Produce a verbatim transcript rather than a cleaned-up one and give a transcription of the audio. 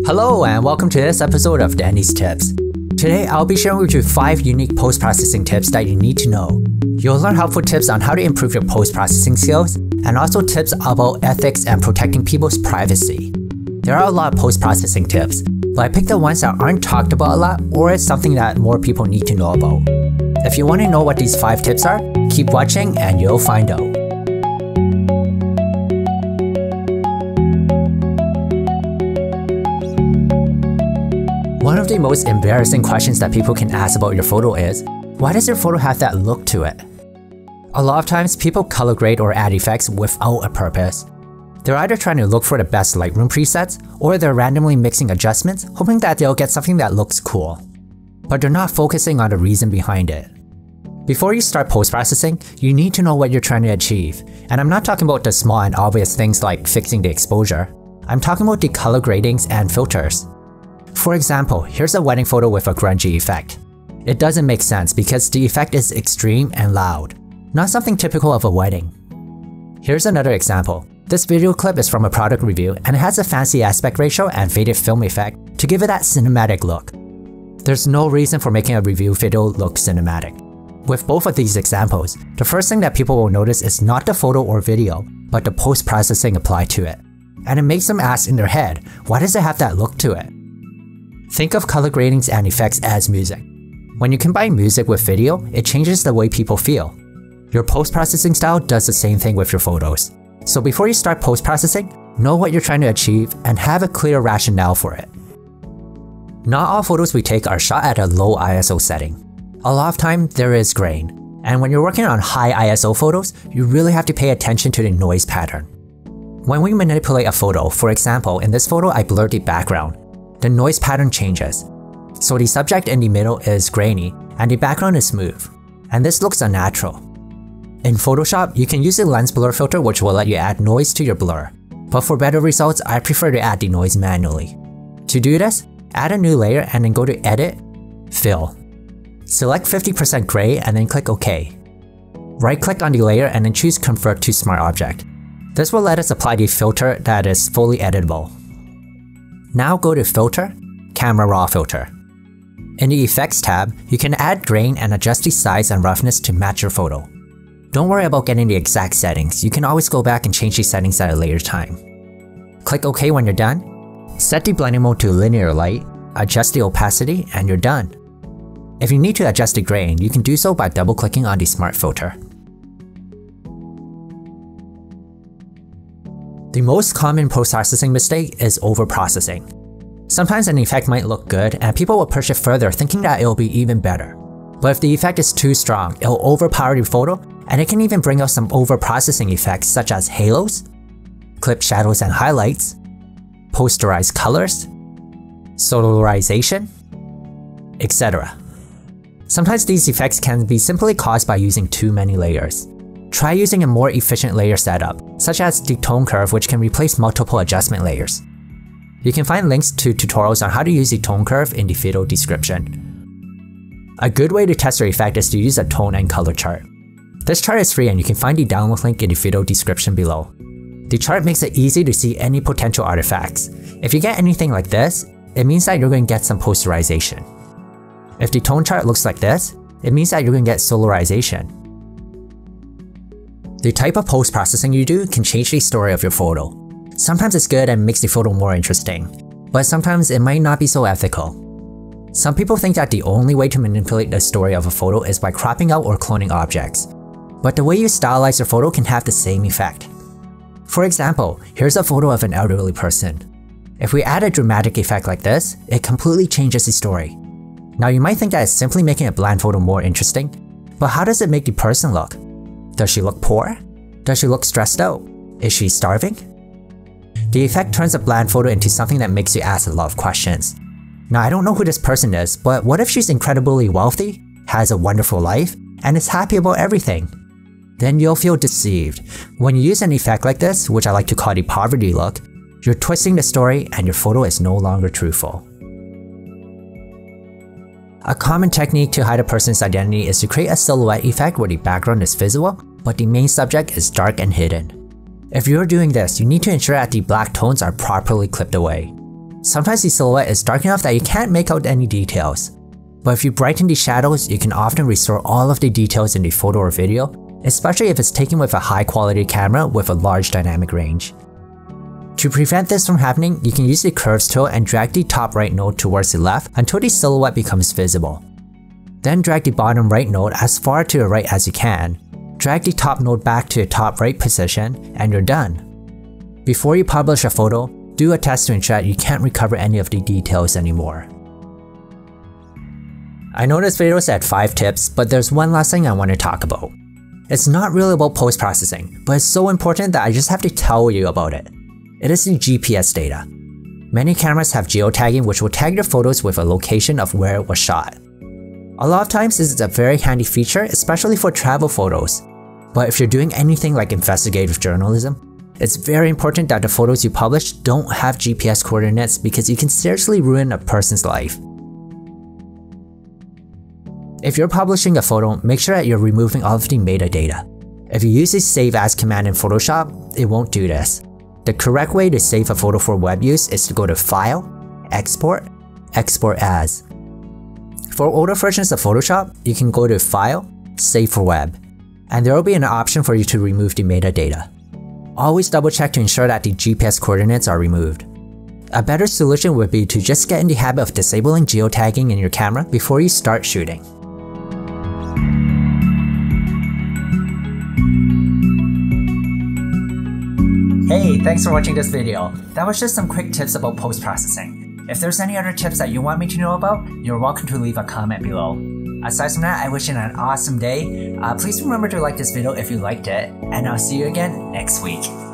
Hello and welcome to this episode of Denny's Tips. Today I'll be sharing with you five unique post-processing tips that you need to know. You'll learn helpful tips on how to improve your post-processing skills and also tips about ethics and protecting people's privacy. There are a lot of post-processing tips, but I picked the ones that aren't talked about a lot or it's something that more people need to know about. If you want to know what these five tips are, keep watching and you'll find out. One of the most embarrassing questions that people can ask about your photo is, why does your photo have that look to it? A lot of times people color grade or add effects without a purpose. They're either trying to look for the best Lightroom presets, or they're randomly mixing adjustments, hoping that they'll get something that looks cool. But they're not focusing on the reason behind it. Before you start post-processing, you need to know what you're trying to achieve. And I'm not talking about the small and obvious things like fixing the exposure. I'm talking about the color gradings and filters. For example, here's a wedding photo with a grungy effect. It doesn't make sense because the effect is extreme and loud, not something typical of a wedding. Here's another example. This video clip is from a product review and it has a fancy aspect ratio and faded film effect to give it that cinematic look. There's no reason for making a review video look cinematic. With both of these examples, the first thing that people will notice is not the photo or video, but the post-processing applied to it. And it makes them ask in their head, why does it have that look to it? Think of color gradings and effects as music. When you combine music with video, it changes the way people feel. Your post-processing style does the same thing with your photos. So before you start post-processing, know what you're trying to achieve and have a clear rationale for it. Not all photos we take are shot at a low I S O setting. A lot of time, there is grain. And when you're working on high I S O photos, you really have to pay attention to the noise pattern. When we manipulate a photo, for example, in this photo I blurred the background, the noise pattern changes. So the subject in the middle is grainy and the background is smooth. And this looks unnatural. In Photoshop, you can use the lens blur filter which will let you add noise to your blur. But for better results, I prefer to add the noise manually. To do this, add a new layer and then go to Edit, Fill. Select fifty percent gray and then click OK. Right-click on the layer and then choose Convert to Smart Object. This will let us apply the filter that is fully editable. Now go to Filter, Camera Raw Filter. In the Effects tab, you can add grain and adjust the size and roughness to match your photo. Don't worry about getting the exact settings, you can always go back and change the settings at a later time. Click OK when you're done. Set the blending mode to linear light, adjust the opacity, and you're done. If you need to adjust the grain, you can do so by double-clicking on the Smart Filter. The most common post-processing mistake is overprocessing. Sometimes an effect might look good and people will push it further thinking that it'll be even better. But if the effect is too strong, it'll overpower the photo and it can even bring out some overprocessing effects such as halos, clip shadows and highlights, posterized colors, solarization, et cetera. Sometimes these effects can be simply caused by using too many layers. Try using a more efficient layer setup, such as the tone curve which can replace multiple adjustment layers. You can find links to tutorials on how to use the tone curve in the video description. A good way to test your effect is to use a tone and color chart. This chart is free and you can find the download link in the video description below. The chart makes it easy to see any potential artifacts. If you get anything like this, it means that you're going to get some posterization. If the tone chart looks like this, it means that you're going to get solarization. The type of post-processing you do can change the story of your photo. Sometimes it's good and makes the photo more interesting, but sometimes it might not be so ethical. Some people think that the only way to manipulate the story of a photo is by cropping out or cloning objects. But the way you stylize your photo can have the same effect. For example, here's a photo of an elderly person. If we add a dramatic effect like this, it completely changes the story. Now you might think that it's simply making a bland photo more interesting, but how does it make the person look? Does she look poor? Does she look stressed out? Is she starving? The effect turns a bland photo into something that makes you ask a lot of questions. Now I don't know who this person is, but what if she's incredibly wealthy, has a wonderful life, and is happy about everything? Then you'll feel deceived. When you use an effect like this, which I like to call the poverty look, you're twisting the story and your photo is no longer truthful. A common technique to hide a person's identity is to create a silhouette effect where the background is visible, but the main subject is dark and hidden. If you're doing this, you need to ensure that the black tones are properly clipped away. Sometimes the silhouette is dark enough that you can't make out any details. But if you brighten the shadows, you can often restore all of the details in the photo or video, especially if it's taken with a high quality camera with a large dynamic range. To prevent this from happening, you can use the curves tool and drag the top right node towards the left until the silhouette becomes visible. Then drag the bottom right node as far to the right as you can. Drag the top node back to the top right position, and you're done. Before you publish a photo, do a test to ensure that you can't recover any of the details anymore. I know this video said five tips, but there's one last thing I want to talk about. It's not really about post-processing, but it's so important that I just have to tell you about it. It is the G P S data. Many cameras have geotagging, which will tag your photos with a location of where it was shot. A lot of times this is a very handy feature, especially for travel photos. But if you're doing anything like investigative journalism, it's very important that the photos you publish don't have G P S coordinates because you can seriously ruin a person's life. If you're publishing a photo, make sure that you're removing all of the metadata. If you use the save as command in Photoshop, it won't do this. The correct way to save a photo for web use is to go to File, Export, Export As. For older versions of Photoshop, you can go to File, Save for Web, and there will be an option for you to remove the metadata. Always double check to ensure that the G P S coordinates are removed. A better solution would be to just get in the habit of disabling geotagging in your camera before you start shooting. Hey, thanks for watching this video. That was just some quick tips about post-processing. If there's any other tips that you want me to know about, you're welcome to leave a comment below. Aside from that, I wish you an awesome day. Uh, please remember to like this video if you liked it, and I'll see you again next week.